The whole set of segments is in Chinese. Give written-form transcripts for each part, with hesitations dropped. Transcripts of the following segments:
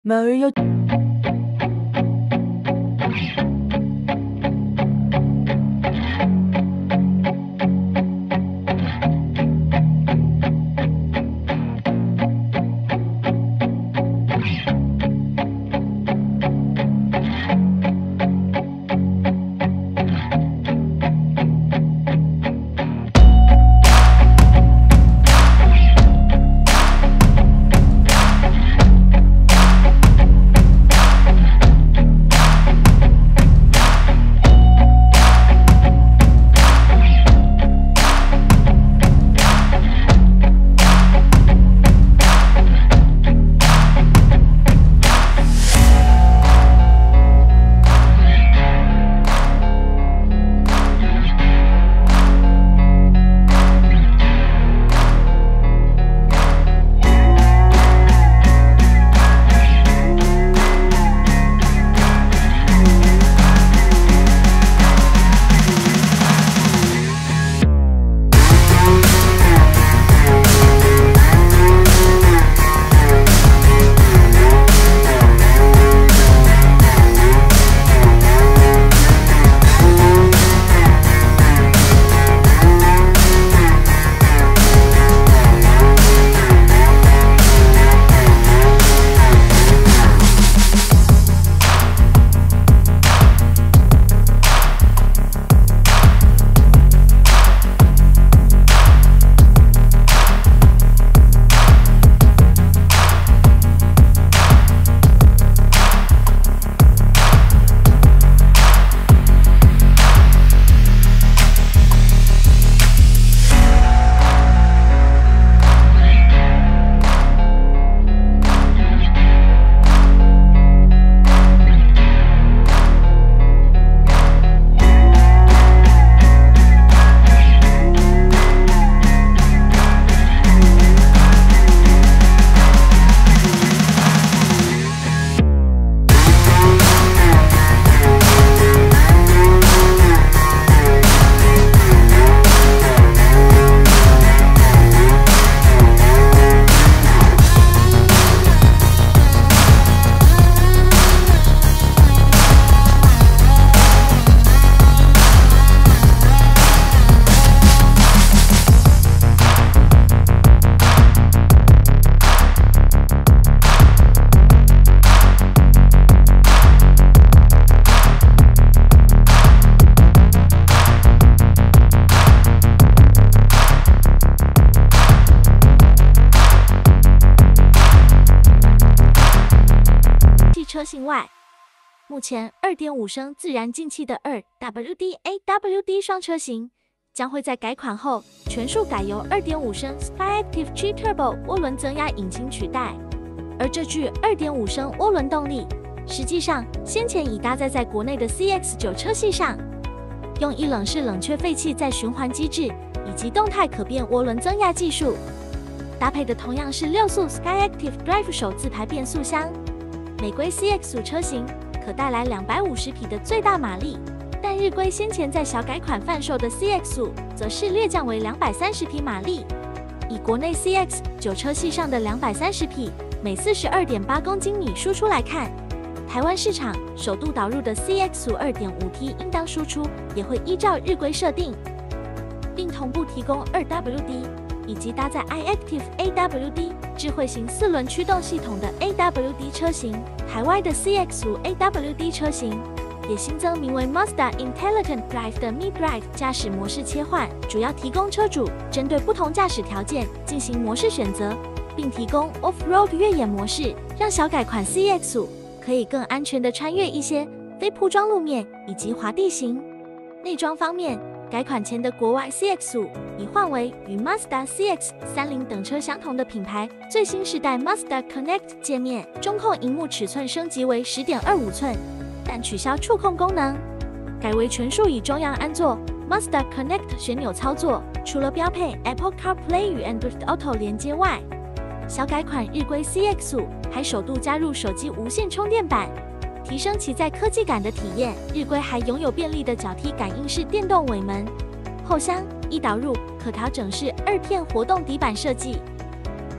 Mario 车型外，目前 2.5 升自然进气的 2WD AWD 双车型将会在改款后全数改由 2.5 升 Skyactiv G Turbo 涡轮增压引擎取代。而这具 2.5 升涡轮动力，实际上先前已搭载在国内的 CX-9 车系上，用一冷式冷却废气再循环机制以及动态可变涡轮增压技术，搭配的同样是6速 Skyactiv Drive 手自排变速箱。美规 CX-5 车型可带来250匹的最大马力，但日规先前在小改款贩售的 CX-5 则是略降为230匹马力。以国内 CX-9 车系上的230匹，每42.8公斤米输出来看，台湾市场首度导入的 CX-5 2.5T 应当输出也会依照日规设定，并同步提供 2WD。以及搭载 iActive AWD 智慧型4轮驱动系统的 AWD 车型，海外的 CX-5 AWD 车型也新增名为 Mazda Intelligent Drive 的 mid-drive 驾驶模式切换，主要提供车主针对不同驾驶条件进行模式选择，并提供 Off-road 越野模式，让小改款 CX-5可以更安全地穿越一些非铺装路面以及滑地形。内装方面，改款前的国外 CX-5已换为与 Mazda CX-30等车相同的品牌最新世代 Mazda Connect 界面，中控萤幕尺寸升级为 10.25 寸，但取消触控功能，改为全数以中央安座 Mazda Connect 旋钮操作。除了标配 Apple CarPlay 与 Android Auto 连接外，小改款日规 CX-5还首度加入手机无线充电板，提升其在科技感的体验。日规还拥有便利的脚踢感应式电动尾门，后箱一导入可调整式2片活动底板设计，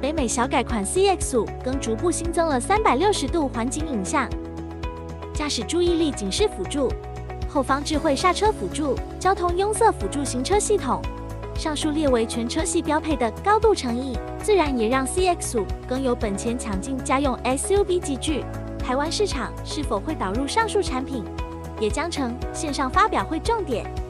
北美小改款 CX-5更逐步新增了360度环景影像、驾驶注意力警示辅助、后方智慧刹车辅助、交通拥塞辅助行车系统。上述列为全车系标配的高度诚意，自然也让 CX-5更有本钱抢进家用 SUV 级距。台湾市场是否会导入上述产品，也将成线上发表会重点。